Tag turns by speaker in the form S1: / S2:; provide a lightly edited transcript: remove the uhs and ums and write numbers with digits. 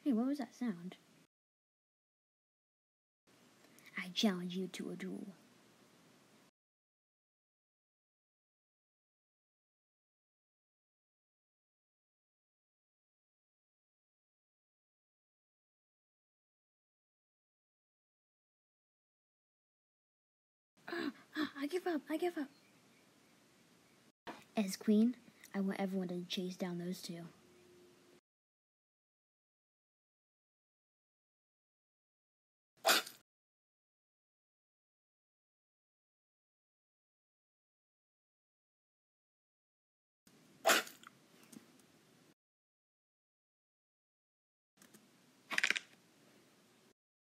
S1: Hey, what was that sound? I challenge you to a duel. I give up. As queen, I want everyone to chase down those two.